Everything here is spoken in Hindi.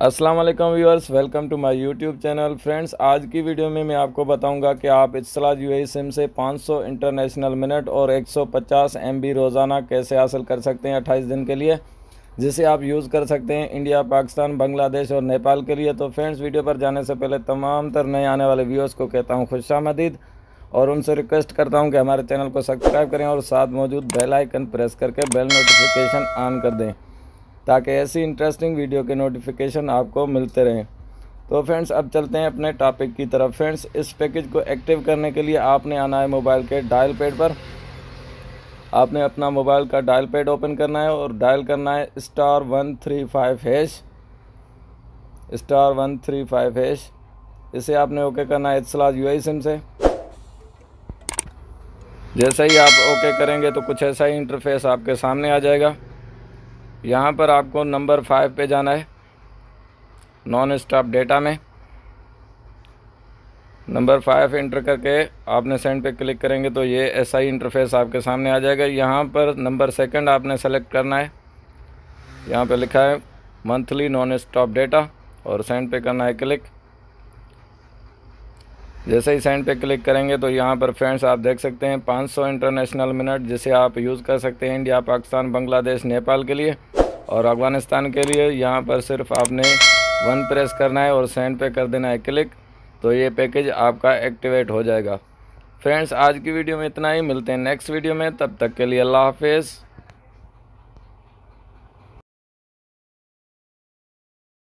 अस्सलाम वालेकुम viewers, welcome to my YouTube channel. Friends, आज की वीडियो में मैं आपको बताऊंगा कि आप इत्सलात यूएई सिम से 500 इंटरनेशनल मिनट और 150 एमबी रोज़ाना कैसे हासिल कर सकते हैं 28 दिन के लिए, जिसे आप यूज़ कर सकते हैं इंडिया, पाकिस्तान, बांग्लादेश और नेपाल के लिए। तो फ्रेंड्स, वीडियो पर जाने से पहले तमाम तर नए आने वाले व्यूअर्स को कहता हूँ खुशामदीद और उनसे रिक्वेस्ट करता हूँ कि हमारे चैनल को सब्सक्राइब करें और साथ मौजूद बेल आइकन प्रेस करके बेल नोटिफिकेशन ऑन कर दें ताकि ऐसी इंटरेस्टिंग वीडियो के नोटिफिकेशन आपको मिलते रहें। तो फ्रेंड्स, अब चलते हैं अपने टॉपिक की तरफ। फ्रेंड्स, इस पैकेज को एक्टिव करने के लिए आपने आना है मोबाइल के डायल पैड पर। आपने अपना मोबाइल का डायल पैड ओपन करना है और डायल करना है *135#, *135#। इसे आपने ओके करना है इत्सलात यूएई सिम से। जैसे ही आप ओके करेंगे तो कुछ ऐसा ही इंटरफेस आपके सामने आ जाएगा। यहाँ पर आपको नंबर 5 पे जाना है, नॉन स्टॉप डेटा में। नंबर 5 एंटर करके आपने सेंड पे क्लिक करेंगे तो ये ऐसा ही इंटरफेस आपके सामने आ जाएगा। यहाँ पर नंबर 2 आपने सेलेक्ट करना है। यहाँ पे लिखा है मंथली नॉन स्टॉप डेटा और सेंड पे करना है क्लिक। जैसे ही सेंड पे क्लिक करेंगे तो यहाँ पर फ्रेंड्स आप देख सकते हैं 500 इंटरनेशनल मिनट, जिसे आप यूज़ कर सकते हैं इंडिया, पाकिस्तान, बांग्लादेश, नेपाल के लिए और अफ़गानिस्तान के लिए। यहाँ पर सिर्फ आपने 1 प्रेस करना है और सेंड पे कर देना है क्लिक, तो ये पैकेज आपका एक्टिवेट हो जाएगा। फ्रेंड्स, आज की वीडियो में इतना ही। मिलते हैं नेक्स्ट वीडियो में, तब तक के लिए अल्लाह हाफिज़।